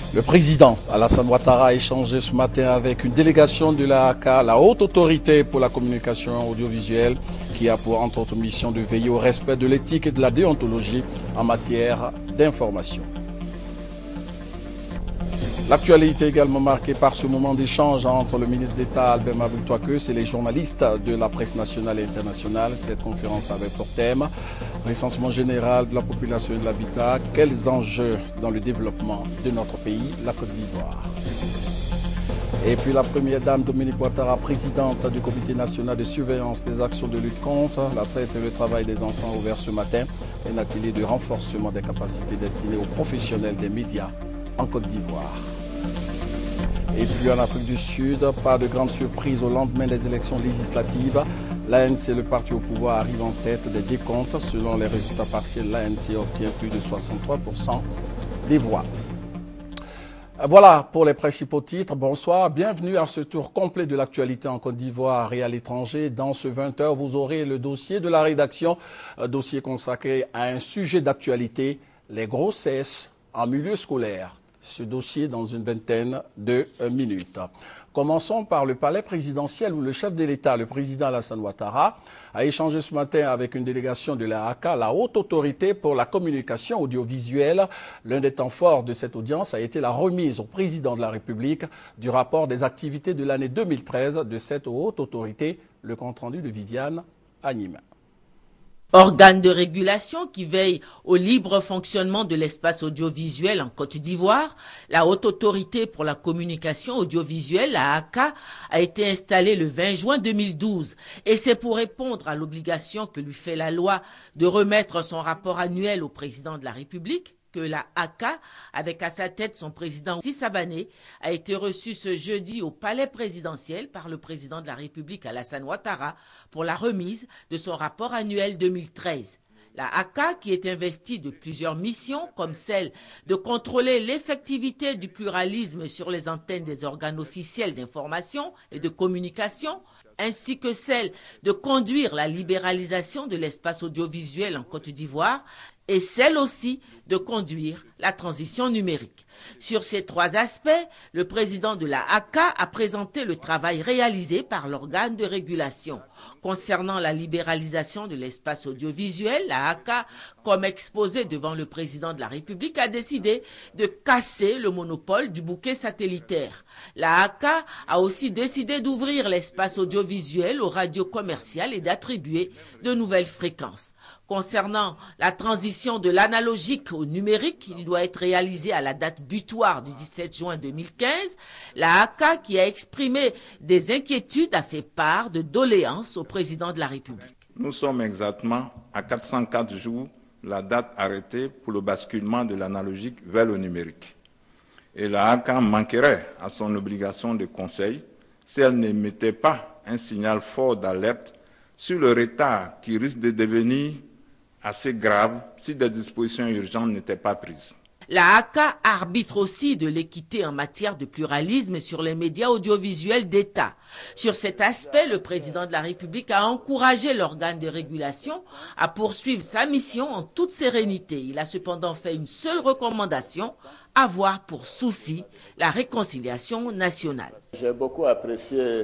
Le président Alassane Ouattara a échangé ce matin avec une délégation de la AK, la Haute Autorité pour la Communication Audiovisuelle, qui a pour entre autres mission de veiller au respect de l'éthique et de la déontologie en matière d'information. L'actualité est également marquée par ce moment d'échange entre le ministre d'État Albert Mabouly Touakeus et les journalistes de la presse nationale et internationale. Cette conférence avait pour thème recensement général de la population et de l'habitat. Quels enjeux dans le développement de notre pays, la Côte d'Ivoire. Et puis la première dame Dominique Ouattara, présidente du comité national de surveillance des actions de lutte contre la traite et le travail des enfants, ouvert ce matin un atelier de renforcement des capacités destinées aux professionnels des médias en Côte d'Ivoire. Et puis en Afrique du Sud, pas de grande surprise au lendemain des élections législatives. L'ANC, le parti au pouvoir, arrive en tête des décomptes. Selon les résultats partiels, l'ANC obtient plus de 63% des voix. Voilà pour les principaux titres. Bonsoir, bienvenue à ce tour complet de l'actualité en Côte d'Ivoire et à l'étranger. Dans ce 20h, vous aurez le dossier de la rédaction, un dossier consacré à un sujet d'actualité, les grossesses en milieu scolaire. Ce dossier dans une vingtaine de minutes. Commençons par le palais présidentiel où le chef de l'État, le président Alassane Ouattara, a échangé ce matin avec une délégation de la AK, la Haute Autorité pour la Communication Audiovisuelle. L'un des temps forts de cette audience a été la remise au président de la République du rapport des activités de l'année 2013 de cette Haute Autorité, le compte-rendu de Viviane Agnima. Organe de régulation qui veille au libre fonctionnement de l'espace audiovisuel en Côte d'Ivoire, la Haute Autorité pour la Communication Audiovisuelle, la AK, a été installée le 20 juin 2012 et c'est pour répondre à l'obligation que lui fait la loi de remettre son rapport annuel au président de la République que la AK, avec à sa tête son président Savané, a été reçue ce jeudi au palais présidentiel par le président de la République Alassane Ouattara pour la remise de son rapport annuel 2013. La AK, qui est investie de plusieurs missions, comme celle de contrôler l'effectivité du pluralisme sur les antennes des organes officiels d'information et de communication, ainsi que celle de conduire la libéralisation de l'espace audiovisuel en Côte d'Ivoire, et celle aussi de conduire la transition numérique. Sur ces trois aspects, le président de la AK a présenté le travail réalisé par l'organe de régulation. Concernant la libéralisation de l'espace audiovisuel, la AK, comme exposé devant le président de la République, a décidé de casser le monopole du bouquet satellitaire. La AK a aussi décidé d'ouvrir l'espace audiovisuel aux radios commerciales et d'attribuer de nouvelles fréquences. Concernant la transition de l'analogique au numérique, il doit être réalisé à la date butoir du 17 juin 2015. La AK, qui a exprimé des inquiétudes, a fait part de doléances au président de la République. Nous sommes exactement à 404 jours la date arrêtée pour le basculement de l'analogique vers le numérique. Et la AK manquerait à son obligation de conseil si elle n'émettait pas un signal fort d'alerte sur le retard qui risque de devenir assez grave si des dispositions urgentes n'étaient pas prises. La AK arbitre aussi de l'équité en matière de pluralisme sur les médias audiovisuels d'État. Sur cet aspect, le président de la République a encouragé l'organe de régulation à poursuivre sa mission en toute sérénité. Il a cependant fait une seule recommandation, avoir pour souci la réconciliation nationale. J'ai beaucoup apprécié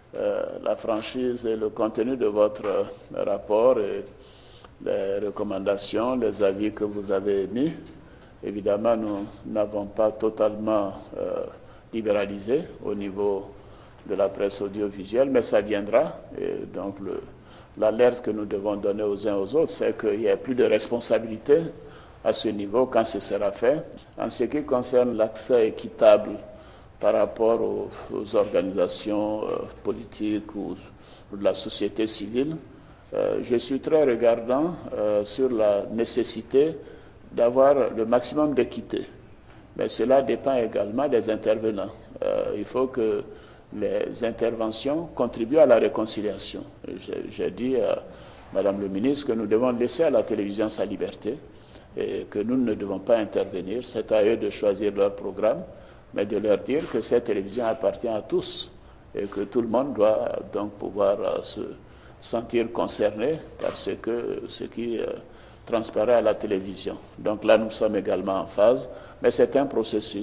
la franchise et le contenu de votre rapport et les recommandations, les avis que vous avez émis. Évidemment, nous n'avons pas totalement libéralisé au niveau de la presse audiovisuelle, mais ça viendra. Et donc, l'alerte que nous devons donner aux uns aux autres, c'est qu'il n'y a plus de responsabilité à ce niveau quand ce sera fait. En ce qui concerne l'accès équitable par rapport aux organisations politiques ou de la société civile, je suis très regardant sur la nécessité d'avoir le maximum d'équité. Mais cela dépend également des intervenants. Il faut que les interventions contribuent à la réconciliation. J'ai dit à Madame le ministre que nous devons laisser à la télévision sa liberté et que nous ne devons pas intervenir. C'est à eux de choisir leur programme, mais de leur dire que cette télévision appartient à tous et que tout le monde doit donc pouvoir se sentir concerné par ce qui transparaît à la télévision. Donc là, nous sommes également en phase, mais c'est un processus.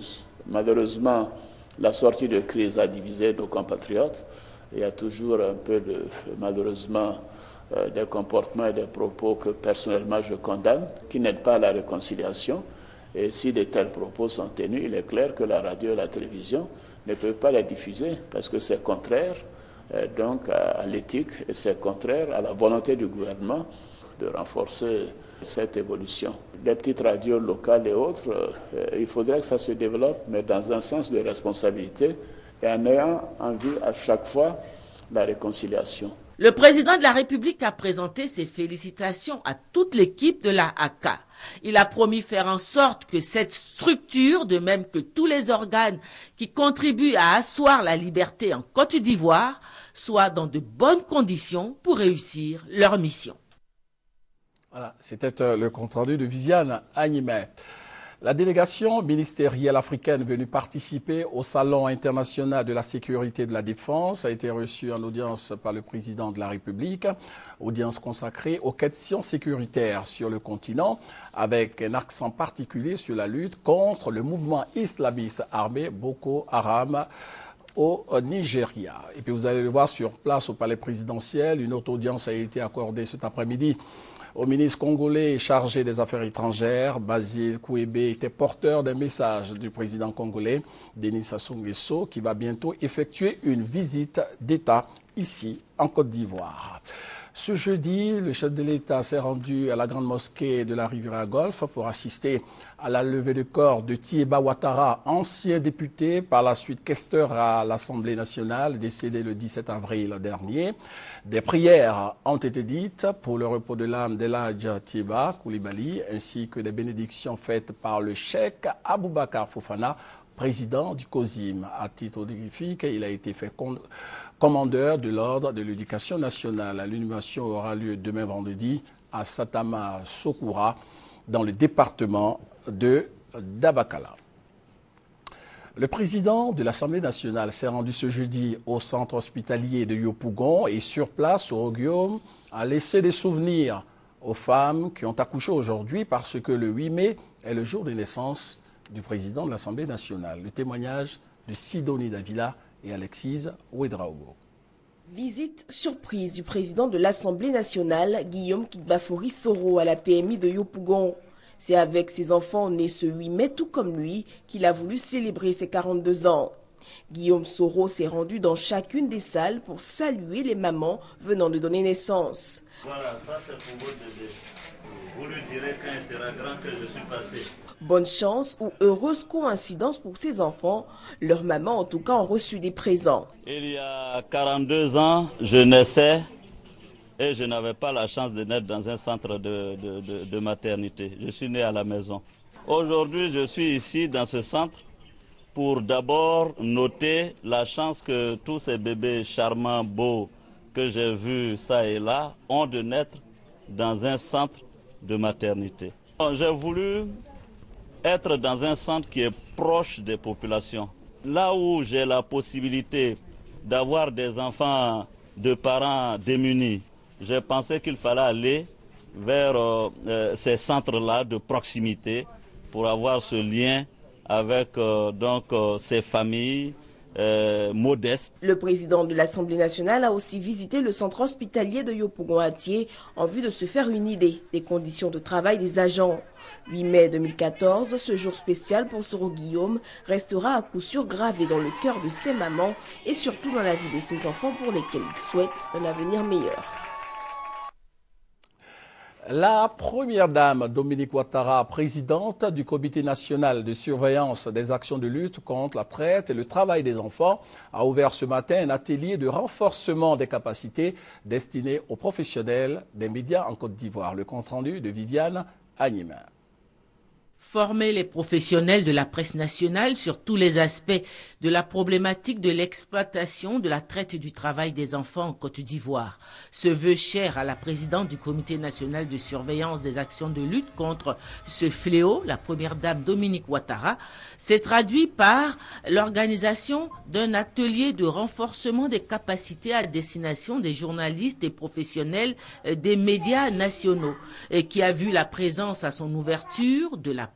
Malheureusement, la sortie de crise a divisé nos compatriotes. Il y a toujours un peu malheureusement, des comportements et des propos que personnellement je condamne, qui n'aident pas à la réconciliation. Et si de tels propos sont tenus, il est clair que la radio et la télévision ne peuvent pas les diffuser parce que c'est contraire donc à l'éthique et c'est contraire à la volonté du gouvernement de renforcer cette évolution. Les petites radios locales et autres, il faudrait que ça se développe, mais dans un sens de responsabilité et en ayant en vue à chaque fois la réconciliation. Le président de la République a présenté ses félicitations à toute l'équipe de la ACA. Il a promis faire en sorte que cette structure, de même que tous les organes qui contribuent à asseoir la liberté en Côte d'Ivoire, soient dans de bonnes conditions pour réussir leur mission. Voilà, c'était le compte-rendu de Viviane Agnimet. La délégation ministérielle africaine venue participer au Salon international de la sécurité et de la défense a été reçue en audience par le président de la République, audience consacrée aux questions sécuritaires sur le continent, avec un accent particulier sur la lutte contre le mouvement islamiste armé Boko Haram au Nigeria. Et puis vous allez le voir sur place au palais présidentiel, une autre audience a été accordée cet après-midi au ministre congolais chargé des Affaires étrangères. Basile Kouébé était porteur d'un message du président congolais, Denis Sassou Nguesso, qui va bientôt effectuer une visite d'État ici en Côte d'Ivoire. Ce jeudi, le chef de l'État s'est rendu à la grande mosquée de la Riviera Golfe pour assister à la levée de corps de Thiéba Ouattara, ancien député, par la suite questeur à l'Assemblée nationale, décédé le 17 avril dernier. Des prières ont été dites pour le repos de l'âme d'Eladj Thiéba Koulibaly, ainsi que des bénédictions faites par le cheikh Aboubakar Fofana, président du COSIM. À titre honorifique, il a été fait commandeur de l'ordre de l'éducation nationale. L'inhumation aura lieu demain vendredi à Satama Sokoura, dans le département de Dabakala. Le président de l'Assemblée nationale s'est rendu ce jeudi au centre hospitalier de Yopougon et sur place, au Guillaume, a laissé des souvenirs aux femmes qui ont accouché aujourd'hui parce que le 8 mai est le jour de naissance du président de l'Assemblée nationale. Le témoignage de Sidonie Davila et Alexis Ouedraogo. Visite surprise du président de l'Assemblée nationale, Guillaume Kitbafori Soro, à la PMI de Yopougon. C'est avec ses enfants nés ce 8 mai, tout comme lui, qu'il a voulu célébrer ses 42 ans. Guillaume Soro s'est rendu dans chacune des salles pour saluer les mamans venant de donner naissance. Voilà, ça c'est pour votre bébé. Vous lui direz quand il sera grand que je suis passé. Bonne chance ou heureuse coïncidence pour ses enfants, leurs mamans en tout cas ont reçu des présents. Il y a 42 ans, je naissais et je n'avais pas la chance de naître dans un centre de maternité. Je suis né à la maison. Aujourd'hui, je suis ici dans ce centre pour d'abord noter la chance que tous ces bébés charmants, beaux, que j'ai vus ça et là, ont de naître dans un centre de maternité. J'ai voulu être dans un centre qui est proche des populations. Là où j'ai la possibilité d'avoir des enfants de parents démunis, j'ai pensé qu'il fallait aller vers ces centres-là de proximité pour avoir ce lien avec ces familles modestes. Le président de l'Assemblée nationale a aussi visité le centre hospitalier de Yopougon-Atié en vue de se faire une idée des conditions de travail des agents. 8 mai 2014, ce jour spécial pour Soro Guillaume restera à coup sûr gravé dans le cœur de ses mamans et surtout dans la vie de ses enfants pour lesquels il souhaite un avenir meilleur. La première dame, Dominique Ouattara, présidente du Comité national de surveillance des actions de lutte contre la traite et le travail des enfants, a ouvert ce matin un atelier de renforcement des capacités destiné aux professionnels des médias en Côte d'Ivoire. Le compte-rendu de Viviane Agnimet. Former les professionnels de la presse nationale sur tous les aspects de la problématique de l'exploitation, de la traite et du travail des enfants en Côte d'Ivoire. Ce vœu cher à la présidente du Comité national de surveillance des actions de lutte contre ce fléau, la première dame Dominique Ouattara, s'est traduit par l'organisation d'un atelier de renforcement des capacités à destination des journalistes et professionnels des médias nationaux, et qui a vu la présence à son ouverture de la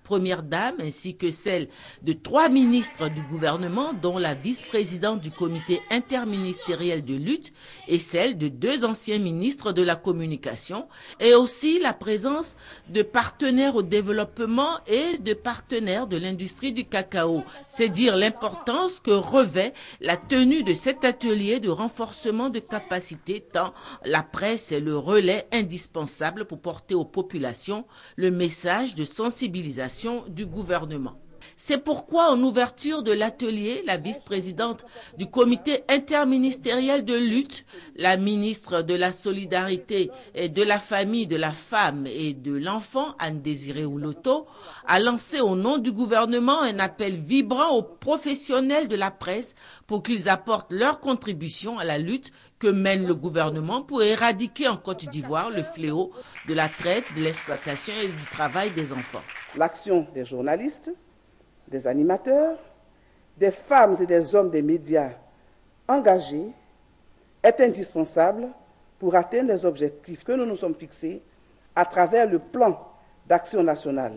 première dame ainsi que celle de 3 ministres du gouvernement, dont la vice-présidente du comité interministériel de lutte et celle de 2 anciens ministres de la communication, et aussi la présence de partenaires au développement et de partenaires de l'industrie du cacao. C'est dire l'importance que revêt la tenue de cet atelier de renforcement de capacité, tant la presse est le relais indispensable pour porter aux populations le message de sensibilisation du gouvernement. C'est pourquoi, en ouverture de l'atelier, la vice-présidente du comité interministériel de lutte, la ministre de la Solidarité et de la Famille, de la Femme et de l'Enfant, Anne-Désirée Ouloto, a lancé au nom du gouvernement un appel vibrant aux professionnels de la presse pour qu'ils apportent leur contribution à la lutte que mène le gouvernement pour éradiquer en Côte d'Ivoire le fléau de la traite, de l'exploitation et du travail des enfants. L'action des journalistes, des animateurs, des femmes et des hommes des médias engagés est indispensable pour atteindre les objectifs que nous nous sommes fixés à travers le plan d'action nationale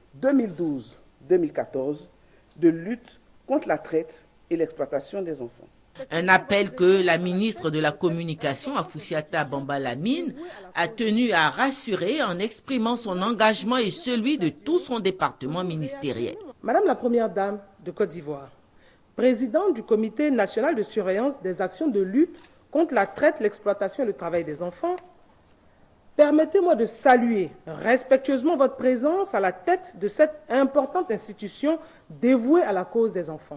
2012-2014 de lutte contre la traite et l'exploitation des enfants. Un appel que la ministre de la Communication, Afoussiata Bamba Lamine, a tenu à rassurer en exprimant son engagement et celui de tout son département ministériel. Madame la Première Dame de Côte d'Ivoire, présidente du Comité national de surveillance des actions de lutte contre la traite, l'exploitation et le travail des enfants, permettez-moi de saluer respectueusement votre présence à la tête de cette importante institution dévouée à la cause des enfants.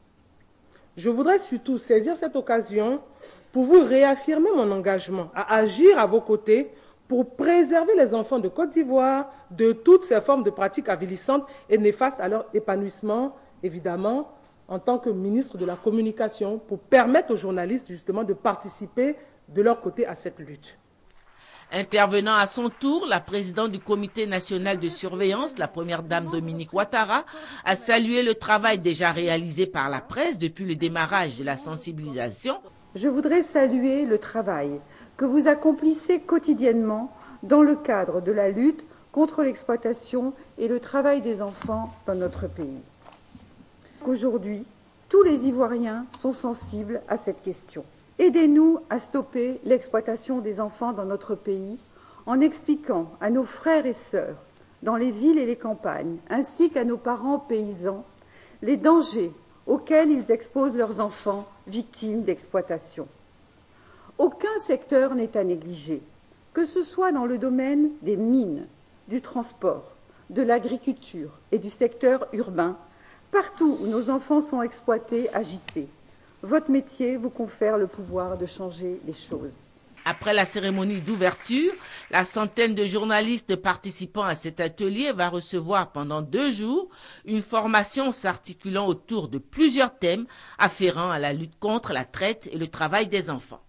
Je voudrais surtout saisir cette occasion pour vous réaffirmer mon engagement à agir à vos côtés pour préserver les enfants de Côte d'Ivoire de toutes ces formes de pratiques avilissantes et néfastes à leur épanouissement, évidemment, en tant que ministre de la Communication, pour permettre aux journalistes justement de participer de leur côté à cette lutte. Intervenant à son tour, la présidente du comité national de surveillance, la première dame Dominique Ouattara, a salué le travail déjà réalisé par la presse depuis le démarrage de la sensibilisation. Je voudrais saluer le travail que vous accomplissez quotidiennement dans le cadre de la lutte contre l'exploitation et le travail des enfants dans notre pays. Aujourd'hui, tous les Ivoiriens sont sensibles à cette question. Aidez-nous à stopper l'exploitation des enfants dans notre pays en expliquant à nos frères et sœurs dans les villes et les campagnes, ainsi qu'à nos parents paysans, les dangers auxquels ils exposent leurs enfants victimes d'exploitation. Aucun secteur n'est à négliger, que ce soit dans le domaine des mines, du transport, de l'agriculture et du secteur urbain. Partout où nos enfants sont exploités, agissez. Votre métier vous confère le pouvoir de changer les choses. Après la cérémonie d'ouverture, la centaine de journalistes participant à cet atelier va recevoir pendant 2 jours une formation s'articulant autour de plusieurs thèmes afférents à la lutte contre la traite et le travail des enfants.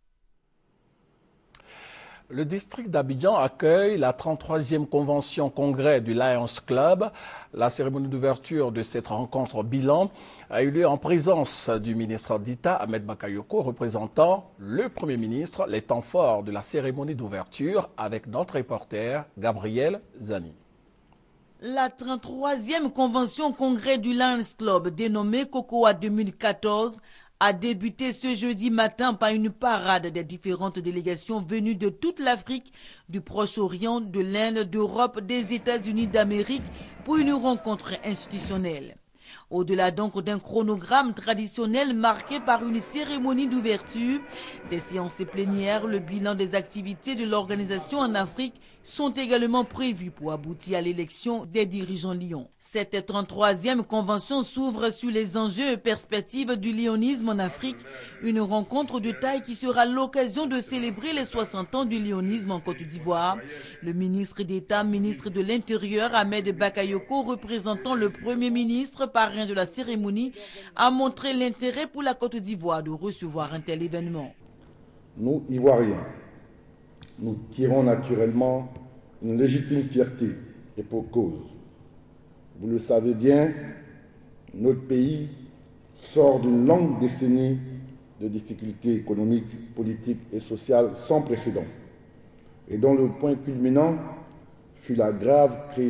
Le district d'Abidjan accueille la 33e convention congrès du Lions Club. La cérémonie d'ouverture de cette rencontre bilan a eu lieu en présence du ministre d'État Ahmed Bakayoko, représentant le Premier ministre, les temps forts de la cérémonie d'ouverture avec notre reporter Gabriel Zani. La 33e convention congrès du Lions Club, dénommée COCOA 2014, a débuté ce jeudi matin par une parade des différentes délégations venues de toute l'Afrique, du Proche-Orient, de l'Inde, d'Europe, des États-Unis d'Amérique pour une rencontre institutionnelle. Au-delà donc d'un chronogramme traditionnel marqué par une cérémonie d'ouverture, des séances plénières, le bilan des activités de l'organisation en Afrique sont également prévus pour aboutir à l'élection des dirigeants Lions. Cette 33e convention s'ouvre sur les enjeux et perspectives du lionisme en Afrique, une rencontre de taille qui sera l'occasion de célébrer les 60 ans du lionisme en Côte d'Ivoire. Le ministre d'État, ministre de l'Intérieur, Ahmed Bakayoko, représentant le Premier ministre, parrain de la cérémonie, a montré l'intérêt pour la Côte d'Ivoire de recevoir un tel événement. Nous, Ivoiriens, nous tirons naturellement une légitime fierté et pour cause. Vous le savez bien, notre pays sort d'une longue décennie de difficultés économiques, politiques et sociales sans précédent, et dont le point culminant fut la grave crise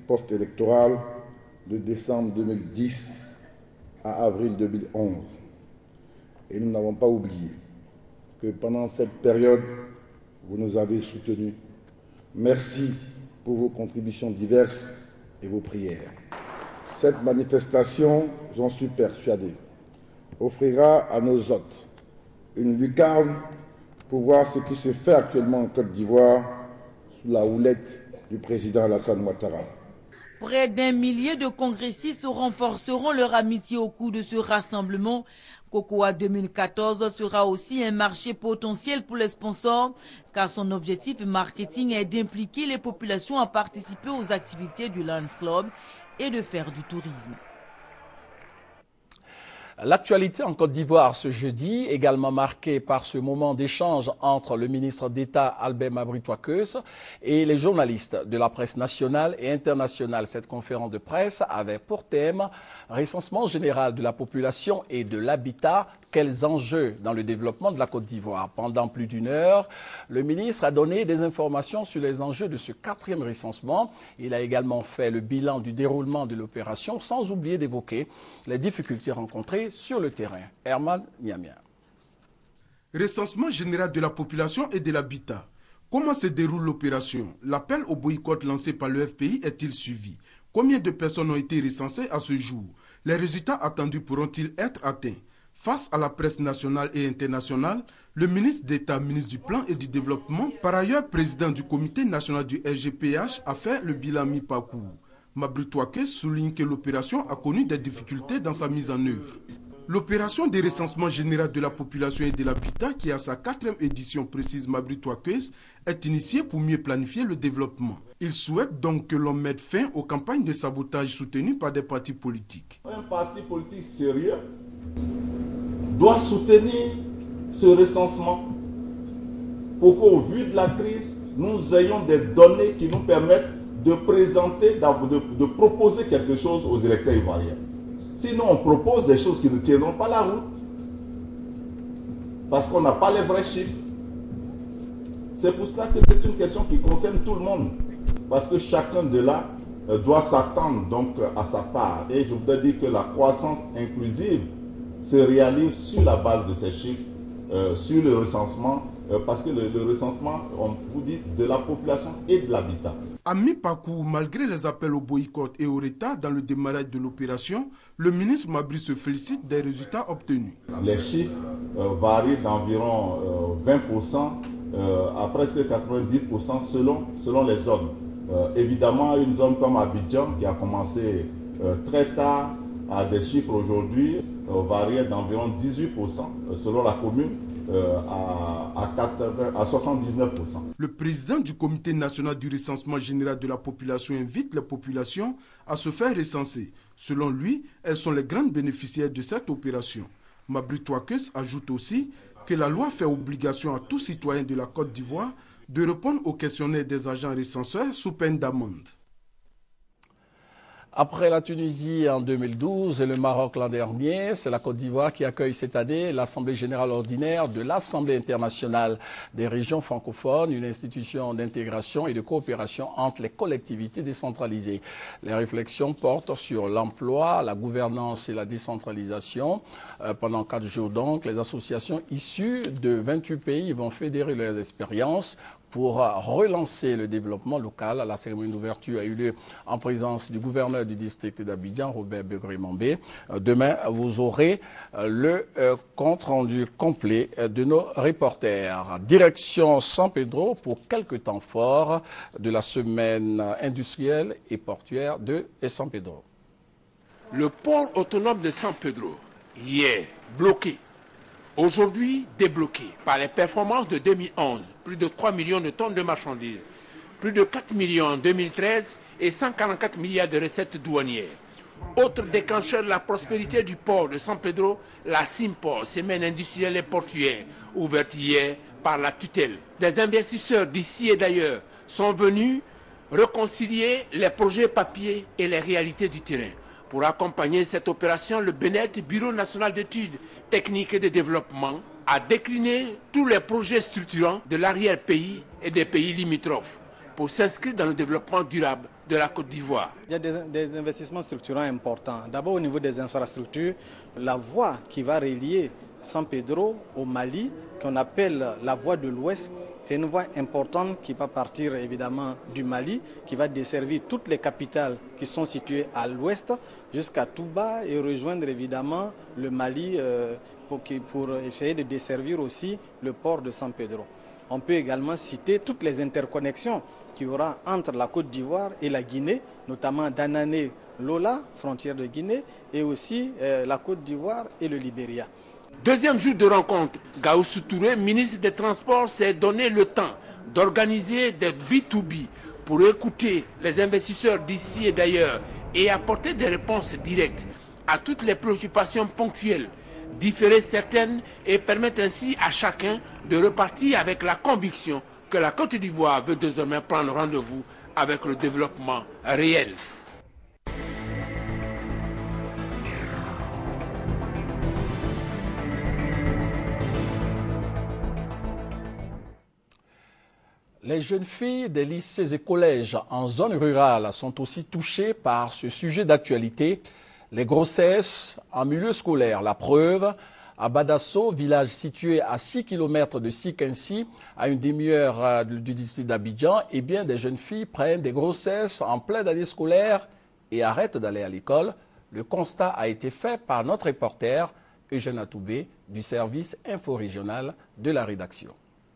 post-électorale de décembre 2010 à avril 2011. Et nous n'avons pas oublié que pendant cette période, vous nous avez soutenus. Merci pour vos contributions diverses et vos prières. Cette manifestation, j'en suis persuadé, offrira à nos hôtes une lucarne pour voir ce qui se fait actuellement en Côte d'Ivoire sous la houlette du président Alassane Ouattara. Près d'1 millier de congressistes renforceront leur amitié au cours de ce rassemblement. COCOA 2014 sera aussi un marché potentiel pour les sponsors, car son objectif marketing est d'impliquer les populations à participer aux activités du Lions Club et de faire du tourisme. L'actualité en Côte d'Ivoire ce jeudi, également marquée par ce moment d'échange entre le ministre d'État Albert Mabry Twakes et les journalistes de la presse nationale et internationale. Cette conférence de presse avait pour thème recensement général de la population et de l'habitat. Quels enjeux dans le développement de la Côte d'Ivoire? Pendant plus d'1 heure, le ministre a donné des informations sur les enjeux de ce 4e recensement. Il a également fait le bilan du déroulement de l'opération, sans oublier d'évoquer les difficultés rencontrées sur le terrain. Herman Niamia. Recensement général de la population et de l'habitat. Comment se déroule l'opération? L'appel au boycott lancé par le FPI est-il suivi? Combien de personnes ont été recensées à ce jour? Les résultats attendus pourront-ils être atteints? Face à la presse nationale et internationale, le ministre d'État, ministre du Plan et du Développement, par ailleurs président du comité national du SGPH, a fait le bilan mi-parcours. Mabry Twakes souligne que l'opération a connu des difficultés dans sa mise en œuvre. L'opération de recensement général de la population et de l'habitat, qui a sa 4e édition, précise Mabry Twakes, est initiée pour mieux planifier le développement. Il souhaite donc que l'on mette fin aux campagnes de sabotage soutenues par des partis politiques. Un parti politique sérieux doit soutenir ce recensement pour qu'au vu de la crise, nous ayons des données qui nous permettent de présenter, de proposer quelque chose aux électeurs ivoiriens. Sinon, on propose des choses qui ne tiendront pas la route parce qu'on n'a pas les vrais chiffres. C'est pour cela que c'est une question qui concerne tout le monde, parce que chacun de là doit s'attendre donc à sa part. Et je voudrais dire que la croissance inclusive se réalise sur la base de ces chiffres, sur le recensement, parce que le recensement, on vous dit, de la population et de l'habitat. À mi-parcours, malgré les appels au boycott et au retard dans le démarrage de l'opération, le ministre Mabry se félicite des résultats obtenus. Les chiffres varient d'environ 20% à presque 90% selon les zones. Évidemment, une zone comme Abidjan, qui a commencé très tard, a des chiffres aujourd'hui variés d'environ 18% selon la commune. À 79%. Le président du comité national du recensement général de la population invite les populations à se faire recenser. Selon lui, elles sont les grandes bénéficiaires de cette opération. Mabry Twakes ajoute aussi que la loi fait obligation à tout citoyen de la Côte d'Ivoire de répondre aux questionnaires des agents recenseurs sous peine d'amende. Après la Tunisie en 2012 et le Maroc l'an dernier, c'est la Côte d'Ivoire qui accueille cette année l'Assemblée générale ordinaire de l'Assemblée internationale des régions francophones, une institution d'intégration et de coopération entre les collectivités décentralisées. Les réflexions portent sur l'emploi, la gouvernance et la décentralisation. Pendant 4 jours donc, les associations issues de 28 pays vont fédérer leurs expériences pour relancer le développement local. La cérémonie d'ouverture a eu lieu en présence du gouverneur du district d'Abidjan, Robert Begré-Mambé. Demain, vous aurez le compte-rendu complet de nos reporters. Direction San Pedro pour quelques temps forts de la semaine industrielle et portuaire de San Pedro. Le port autonome de San Pedro, hier bloqué, aujourd'hui débloqué par les performances de 2011, plus de 3 millions de tonnes de marchandises, plus de 4 millions en 2013 et 144 milliards de recettes douanières. Autre déclencheur de la prospérité du port de San Pedro, la Simport, semaine industrielle et portuaire, ouverte hier par la tutelle. Des investisseurs d'ici et d'ailleurs sont venus réconcilier les projets papier et les réalités du terrain. Pour accompagner cette opération, le BNET, Bureau national d'études techniques et de développement, a décliné tous les projets structurants de l'arrière-pays et des pays limitrophes pour s'inscrire dans le développement durable de la Côte d'Ivoire. Il y a des investissements structurants importants. D'abord au niveau des infrastructures, la voie qui va relier San Pedro au Mali, qu'on appelle la voie de l'Ouest, c'est une voie importante qui va partir évidemment du Mali, qui va desservir toutes les capitales qui sont situées à l'ouest jusqu'à Touba et rejoindre évidemment le Mali pour essayer de desservir aussi le port de San Pedro. On peut également citer toutes les interconnexions qu'il y aura entre la Côte d'Ivoire et la Guinée, notamment Danané, Lola, frontière de Guinée, et aussi la Côte d'Ivoire et le Libéria. Deuxième jour de rencontre, Gaoussou Touré, ministre des Transports, s'est donné le temps d'organiser des B2B pour écouter les investisseurs d'ici et d'ailleurs et apporter des réponses directes à toutes les préoccupations ponctuelles, différer certaines et permettre ainsi à chacun de repartir avec la conviction que la Côte d'Ivoire veut désormais prendre rendez-vous avec le développement réel. Les jeunes filles des lycées et collèges en zone rurale sont aussi touchées par ce sujet d'actualité, les grossesses en milieu scolaire. La preuve, à Badasso, village situé à 6 km de Sikensi, à une demi-heure du district d'Abidjan, eh bien, des jeunes filles prennent des grossesses en pleine année scolaire et arrêtent d'aller à l'école. Le constat a été fait par notre reporter Eugène Atoubé du service info-régional de la rédaction.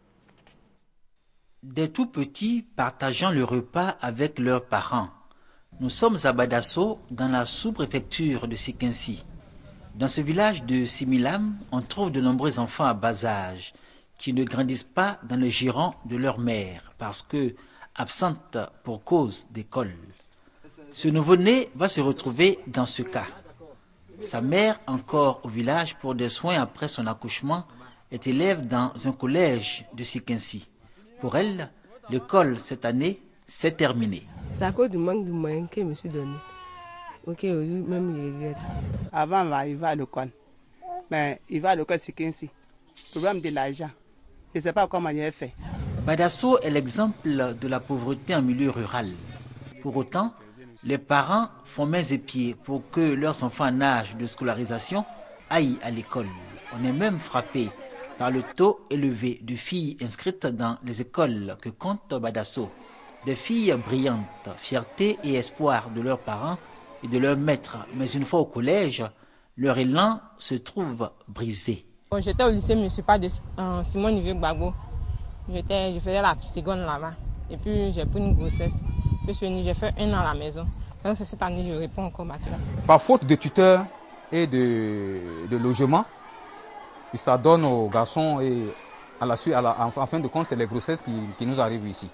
Des tout petits partageant le repas avec leurs parents. Nous sommes à Badasso, dans la sous-préfecture de Sikensi. Dans ce village de Similam, on trouve de nombreux enfants à bas âge qui ne grandissent pas dans le giron de leur mère parce que absentes pour cause d'école. Ce nouveau-né va se retrouver dans ce cas. Sa mère, encore au village pour des soins après son accouchement, est élève dans un collège de Sikensi. Pour elle, l'école cette année, c'est terminé. C'est à cause du manque de moyens que je me suis donné. Ok, même il regrette. Avant, il va à l'école. Mais il va à l'école, c'est 15. Problème de l'argent. Je ne sais pas comment il a fait. Badasso est l'exemple de la pauvreté en milieu rural. Pour autant, les parents font mains et pieds pour que leurs enfants en âge de scolarisation aillent à l'école. On est même frappé par le taux élevé de filles inscrites dans les écoles que compte Badasso. Des filles brillantes, fierté et espoir de leurs parents et de leurs maîtres. Mais une fois au collège, leur élan se trouve brisé. J'étais au lycée municipal de Simon Nivier Gbagbo. Je faisais la seconde là-bas. Et puis j'ai pris une grossesse. Puis j'ai fait 1 an à la maison. Donc cette année, je réponds encore à cela. Par faute de tuteurs et de logement, il s'adonne aux garçons et en fin de compte, c'est les grossesses qui nous arrivent ici.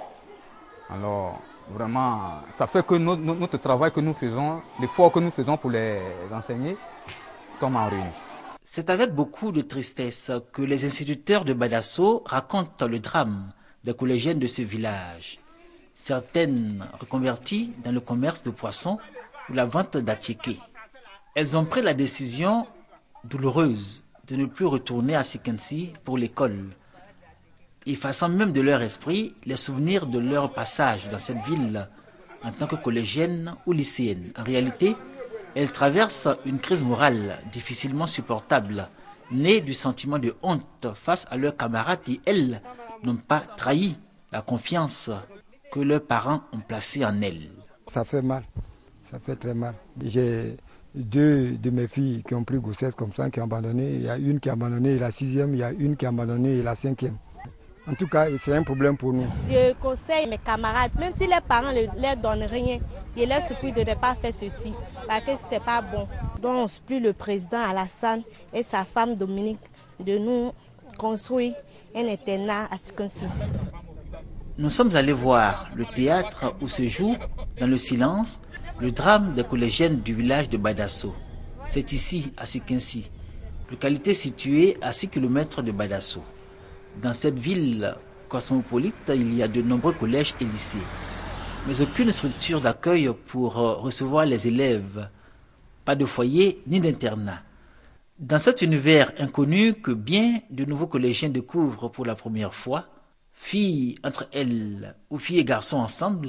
Alors, vraiment, ça fait que notre travail que nous faisons, l'effort que nous faisons pour les enseigner, tombe en ruine. C'est avec beaucoup de tristesse que les instituteurs de Badasso racontent le drame des collégiennes de ce village. Certaines reconverties dans le commerce de poissons ou la vente d'attiqués. Elles ont pris la décision douloureuse de ne plus retourner à Sikensi pour l'école, effaçant même de leur esprit les souvenirs de leur passage dans cette ville en tant que collégienne ou lycéenne. En réalité, elles traversent une crise morale difficilement supportable, née du sentiment de honte face à leurs camarades qui, elles, n'ont pas trahi la confiance que leurs parents ont placée en elles. Ça fait mal, ça fait très mal. J'ai 2 de mes filles qui ont pris grossesse comme ça, qui ont abandonné. Il y a une qui a abandonné la 6e, il y a une qui a abandonné la 5e. En tout cas, c'est un problème pour nous. Je conseille mes camarades, même si les parents ne leur donnent rien, je leur supplie de ne pas faire ceci, parce que ce n'est pas bon. Donc on supplie le président Alassane et sa femme Dominique de nous construire un internat à Sikensi. Nous sommes allés voir le théâtre où se joue, dans le silence, le drame des collégiennes du village de Badasso. C'est ici, à Sikensi, localité située à 6 km de Badasso. Dans cette ville cosmopolite, il y a de nombreux collèges et lycées, mais aucune structure d'accueil pour recevoir les élèves, pas de foyer ni d'internat. Dans cet univers inconnu que bien de nouveaux collégiens découvrent pour la première fois, filles entre elles ou filles et garçons ensemble,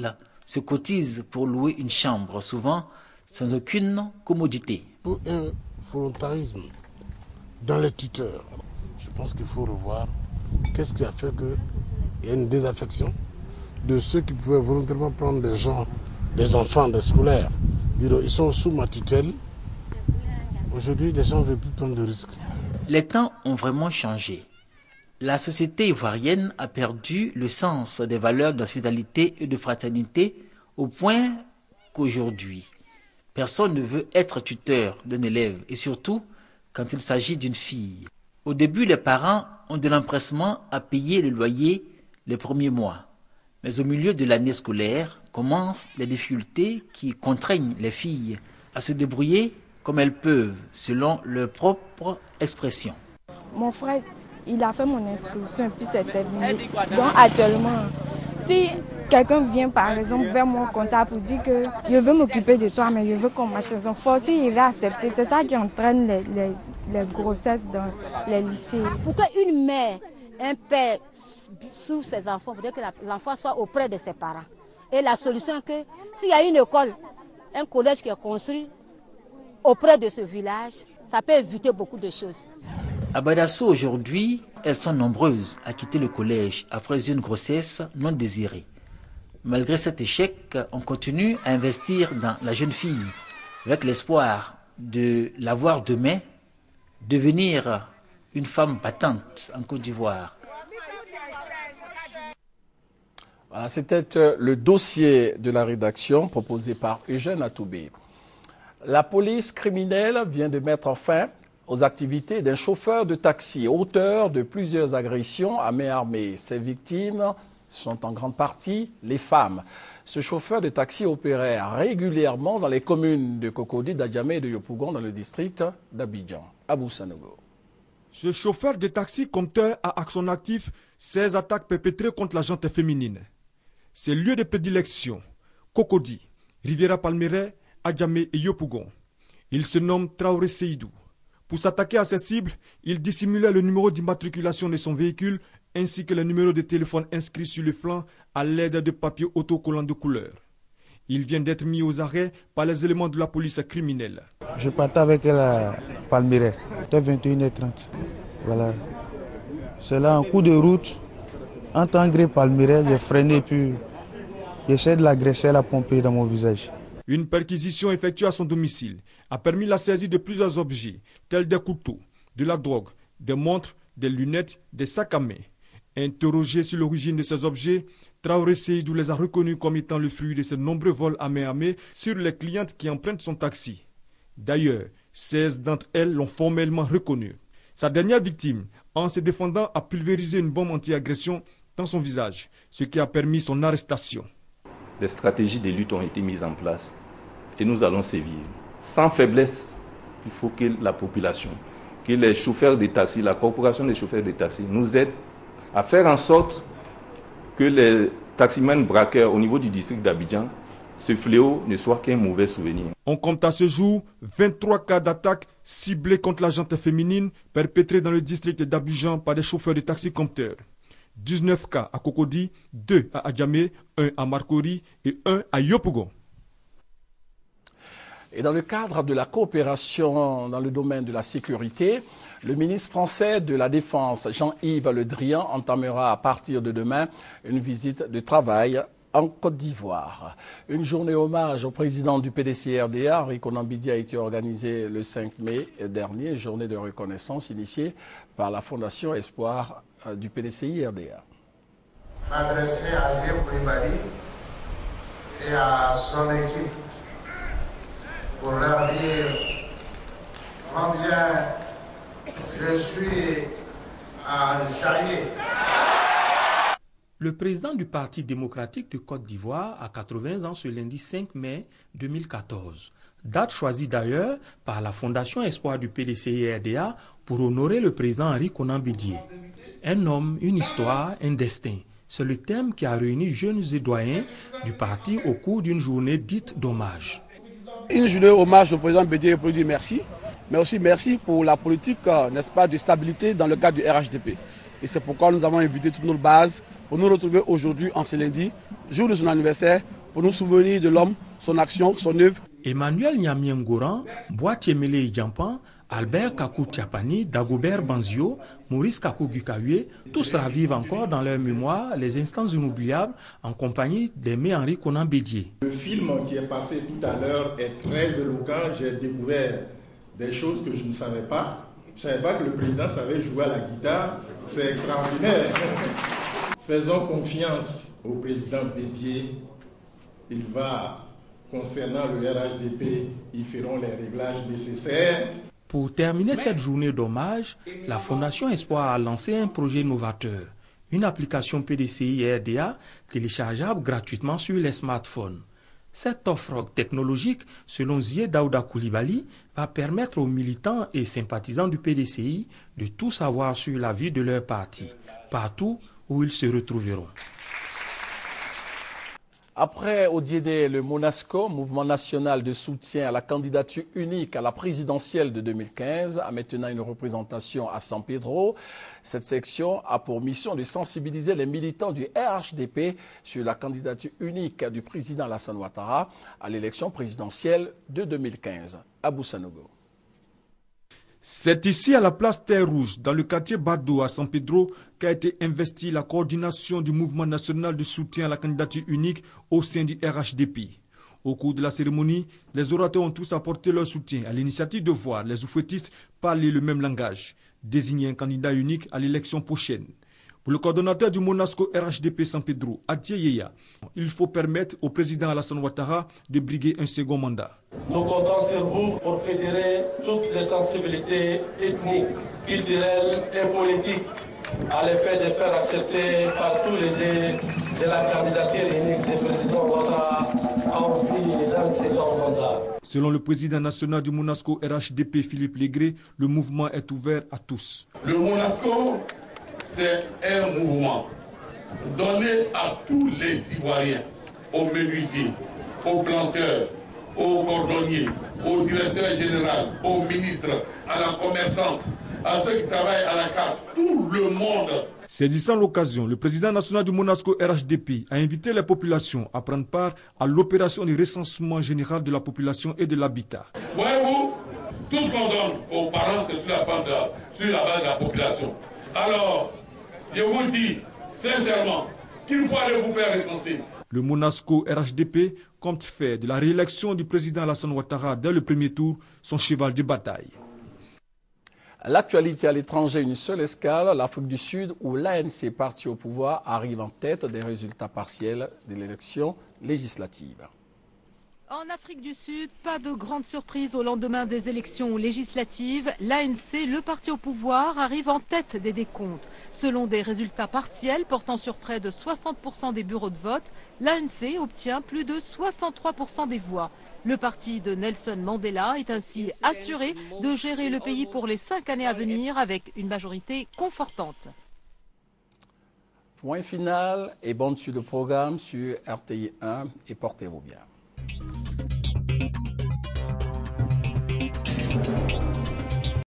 se cotisent pour louer une chambre, souvent sans aucune commodité. Pour un volontarisme dans les tuteurs, je pense qu'il faut revoir qu'est-ce qui a fait qu'il y a une désaffection de ceux qui pouvaient volontairement prendre des gens, des enfants, des scolaires, dire ils sont sous ma tutelle. Aujourd'hui, les gens ne veulent plus prendre de risques. Les temps ont vraiment changé. La société ivoirienne a perdu le sens des valeurs d'hospitalité et de fraternité au point qu'aujourd'hui, personne ne veut être tuteur d'un élève et surtout quand il s'agit d'une fille. Au début, les parents ont de l'empressement à payer le loyer les premiers mois. Mais au milieu de l'année scolaire commencent les difficultés qui contraignent les filles à se débrouiller comme elles peuvent, selon leur propre expression. Mon frère, il a fait mon inscription puis c'est terminé. Donc actuellement, si quelqu'un vient par exemple vers moi comme ça pour dire que je veux m'occuper de toi, mais je veux qu'on marche ensemble, forcément il va accepter. C'est ça qui entraîne les grossesses dans les lycées. Pour qu'une mère, un père sur ses enfants, il faudrait que l'enfant soit auprès de ses parents. Et la solution est que s'il y a une école, un collège qui est construit auprès de ce village, ça peut éviter beaucoup de choses. À Badasso, aujourd'hui, elles sont nombreuses à quitter le collège après une grossesse non désirée. Malgré cet échec, on continue à investir dans la jeune fille avec l'espoir de la voir demain devenir une femme battante en Côte d'Ivoire. Voilà, c'était le dossier de la rédaction proposé par Eugène Atoubé. La police criminelle vient de mettre fin aux activités d'un chauffeur de taxi, auteur de plusieurs agressions à main armée. Ces victimes sont en grande partie les femmes. Ce chauffeur de taxi opérait régulièrement dans les communes de Cocody, d'Adjamé et de Yopougon dans le district d'Abidjan. Abou Sanogo. Ce chauffeur de taxi compteur a à son actif 16 attaques perpétrées contre la gente féminine. Ses lieux de prédilection, Cocody, Riviera Palmeraie, Adjamé et Yopougon. Il se nomme Traoré Seydou. Pour s'attaquer à ces cibles, il dissimulait le numéro d'immatriculation de son véhicule ainsi que le numéro de téléphone inscrit sur le flanc à l'aide de papiers autocollants de couleur. Il vient d'être mis aux arrêts par les éléments de la police criminelle. Je partais avec elle à Palmeraie, c'était 21h30. Voilà. C'est là, en coup de route, en tant que Palmeraie, j'ai freiné puis j'essaie de l'agresser, elle a pompé dans mon visage. Une perquisition effectuée à son domicile a permis la saisie de plusieurs objets, tels des couteaux, de la drogue, des montres, des lunettes, des sacs à main. Interrogé sur l'origine de ces objets, Traoré Seydou les a reconnus comme étant le fruit de ces nombreux vols à main armée sur les clientes qui empruntent son taxi. D'ailleurs, 16 d'entre elles l'ont formellement reconnu. Sa dernière victime, en se défendant, a pulvérisé une bombe anti-agression dans son visage, ce qui a permis son arrestation. Des stratégies de lutte ont été mises en place et nous allons sévir. Sans faiblesse, il faut que la population, que les chauffeurs de taxi, la corporation des chauffeurs de taxi nous aide à faire en sorte que les taximans braqueurs au niveau du district d'Abidjan, ce fléau ne soit qu'un mauvais souvenir. On compte à ce jour 23 cas d'attaque ciblés contre la gente féminine perpétrés dans le district d'Abidjan par des chauffeurs de taxi compteurs. 19 cas à Cocody, 2 à Adjamé, 1 à Marcory et 1 à Yopougon. Et dans le cadre de la coopération dans le domaine de la sécurité, le ministre français de la Défense, Jean-Yves Le Drian, entamera à partir de demain une visite de travail en Côte d'Ivoire. Une journée hommage au président du PDC-RDA, Henri Konan Bidi, a été organisée le 5 mai dernier, journée de reconnaissance initiée par la Fondation Espoir du PDCI-RDA. M'adresser à Zé Koulibaly et à son équipe pour leur dire combien je suis entaillé. Le président du Parti démocratique de Côte d'Ivoire a 80 ans ce lundi 5 mai 2014. Date choisie d'ailleurs par la Fondation Espoir du PDCI-RDA pour honorer le président Henri Konan Bidi. Un homme, une histoire, un destin. C'est le thème qui a réuni jeunes et doyens du parti au cours d'une journée dite d'hommage. Une journée hommage au président Bidi pour lui dire merci, mais aussi merci pour la politique, n'est-ce pas, de stabilité dans le cadre du RHDP. Et c'est pourquoi nous avons invité toutes nos bases pour nous retrouver aujourd'hui, en ce lundi, jour de son anniversaire, pour nous souvenir de l'homme, son action, son œuvre. Emmanuel Nyamiengoran, Boitiemele Idjampan, Albert Kakou Tiapani, Dagobert Banzio, Maurice Kakou Gukawe, tous ravivent encore dans leur mémoire les instants inoubliables en compagnie d'Aimé Henri Konan Bédié. Le film qui est passé tout à l'heure est très éloquent. J'ai découvert des choses que je ne savais pas. Je ne savais pas que le président savait jouer à la guitare. C'est extraordinaire. Faisons confiance au président Bédié. Il va, concernant le RHDP, ils feront les réglages nécessaires. Pour terminer cette journée d'hommage, la Fondation Espoir a lancé un projet novateur, une application PDCI RDA téléchargeable gratuitement sur les smartphones. Cette offre technologique, selon Zié Daouda Koulibaly, va permettre aux militants et sympathisants du PDCI de tout savoir sur la vie de leur parti, partout où ils se retrouveront. Après Odiédé, le Monasco, mouvement national de soutien à la candidature unique à la présidentielle de 2015, a maintenant une représentation à San Pedro. Cette section a pour mission de sensibiliser les militants du RHDP sur la candidature unique du président Alassane Ouattara à l'élection présidentielle de 2015. Abou Sanogo. C'est ici à la place Terre Rouge, dans le quartier Bado à San Pedro, qu'a été investie la coordination du mouvement national de soutien à la candidature unique au sein du RHDP. Au cours de la cérémonie, les orateurs ont tous apporté leur soutien à l'initiative de voir les oufouettistes parler le même langage, désigner un candidat unique à l'élection prochaine. Pour le coordonnateur du Monasco RHDP San Pedro, Adje Yeya, il faut permettre au président Alassane Ouattara de briguer un second mandat. Nous comptons sur vous pour fédérer toutes les sensibilités ethniques, culturelles et politiques à l'effet de faire accepter par tous les deux de la candidature unique du président Ouattara en vue d'un second mandat. Selon le président national du Monasco RHDP Philippe Légré, le mouvement est ouvert à tous. Le Monasco, c'est un mouvement donné à tous les Ivoiriens, aux menuisiers, aux planteurs, aux cordonniers, au directeur général, aux ministres, à la commerçante, à ceux qui travaillent à la casse, tout le monde. Saisissant l'occasion, le président national du Monasco RHDP a invité les populations à prendre part à l'opération de recensement général de la population et de l'habitat. Voyez-vous, tout ce qu'on donne aux parents, c'est sur la base de la population. Alors, je vous dis sincèrement qu'il faut aller vous faire recenser. Le Monasco RHDP compte faire de la réélection du président Alassane Ouattara dès le premier tour son cheval de bataille. L'actualité à l'étranger, une seule escale, l'Afrique du Sud, où l'ANC, parti au pouvoir, arrive en tête des résultats partiels de l'élection législative. En Afrique du Sud, pas de grande surprise au lendemain des élections législatives. L'ANC, le parti au pouvoir, arrive en tête des décomptes. Selon des résultats partiels portant sur près de 60% des bureaux de vote, l'ANC obtient plus de 63% des voix. Le parti de Nelson Mandela est ainsi assuré de gérer le pays pour les 5 années à venir avec une majorité confortante. Point final et bonne suite de programme sur RTI 1 et portez-vous bien.